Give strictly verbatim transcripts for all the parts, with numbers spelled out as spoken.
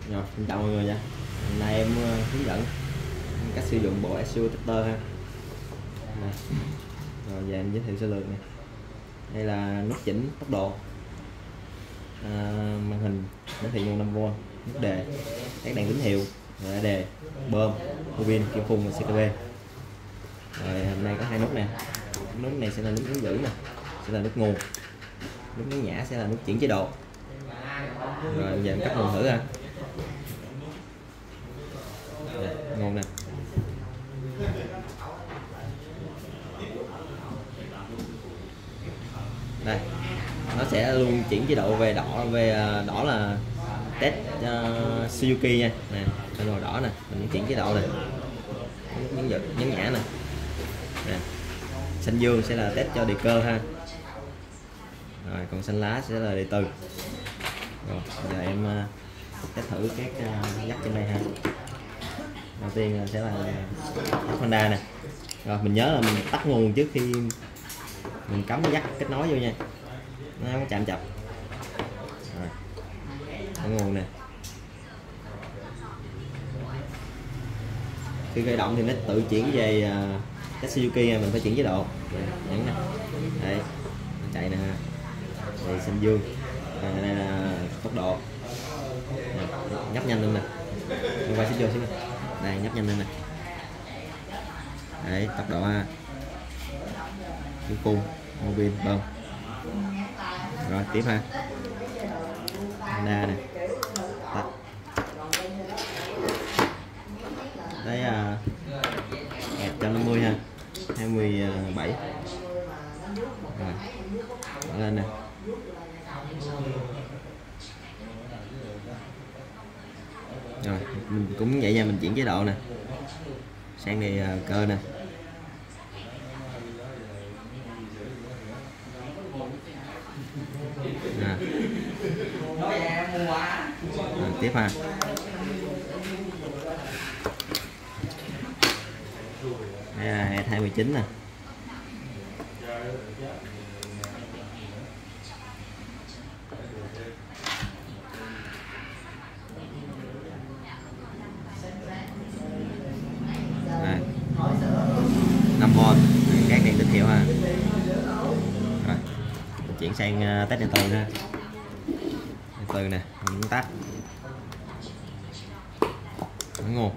Rồi, xin chào mọi người nha. Hôm nay em uh, hướng dẫn cách sử dụng bộ ét u Tester ha. Này. Rồi giờ em giới thiệu sơ lược này. Đây là nút chỉnh tốc độ, à, màn hình hiển thị nguồn năm vôn, nút đề, các đèn tín hiệu, rồi đề, bơm, tua bin, kim phun và xê ca bê. Rồi hôm nay có hai nút nè. Nút này sẽ là nút hướng dẫn nè, sẽ là nút nguồn. Nút nhấn nhả sẽ là nút chuyển chế độ. Rồi giờ em cắt nguồn thử ha. Nguồn nè. Đây, nó sẽ luôn chuyển chế độ về đỏ, về đỏ là test uh, Suzuki nha. Nè, màu đỏ nè, mình chuyển chế độ này, nhấn giật, nhấn nhả nè. Nè, xanh dương sẽ là test cho đề cơ ha. Rồi còn xanh lá sẽ là đề từ. Rồi giờ em uh, test thử các uh, dắt trên đây ha. Đầu tiên sẽ là Honda nè. Rồi mình nhớ là mình tắt nguồn trước khi mình cắm dắt kết nối vô nha, nó không có chạm chập. Rồi tắt nguồn nè. Khi khởi động thì nó tự chuyển về uh, test Suzuki nha, mình phải chuyển chế độ. Nhấn nè, đây nó chạy nè, đây xanh dương, à, đây là tốc độ, nhấp nhanh luôn nè, quay xích vô xíu nè, đây nhấp nhanh lên nè, đấy tốc độ ha, kim phun, mô bin, bơm. Rồi tiếp ha, Honda nè, tắt. Đấy à, một trăm năm mươi ha, hai mươi bảy. Rồi mở lên nè. Rồi mình cũng vậy nha, mình chuyển chế độ nè, sang này uh, cơ nè. À. À, tiếp ha. Đây là hai mươi chín nè. năm vôn, các đèn tín hiệu ha. Rồi mình chuyển sang test điện từ ha. Điện từ nè, mình tắt, ấn nguồn.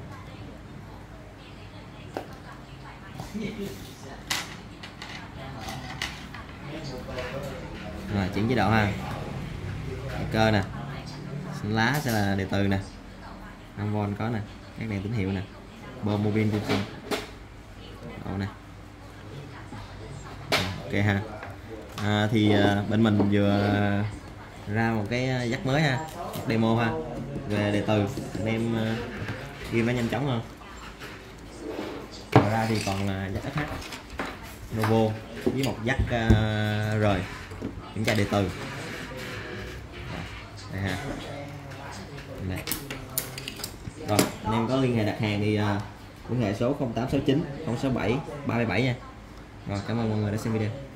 Rồi chuyển chế độ ha. Cơ nè, xanh lá sẽ là điện từ nè, năm vôn có nè, các đèn tín hiệu nè, bơm, mô bin, kim phun. Độ nè. Ok ha. À, thì à, bên mình vừa ra một cái dắt mới ha, demo ha, về đề từ, anh em uh, ghi nó nhanh chóng hơn. Ngoài ra thì còn uh, dắt ét hát Novo với một dắt uh, rời kiểm tra đề từ. Đây ha. Đây. Rồi anh em có liên hệ đặt hàng thì uh, liên hệ số không tám sáu chín không sáu bảy ba bảy nha. Rồi cảm ơn mọi người đã xem video.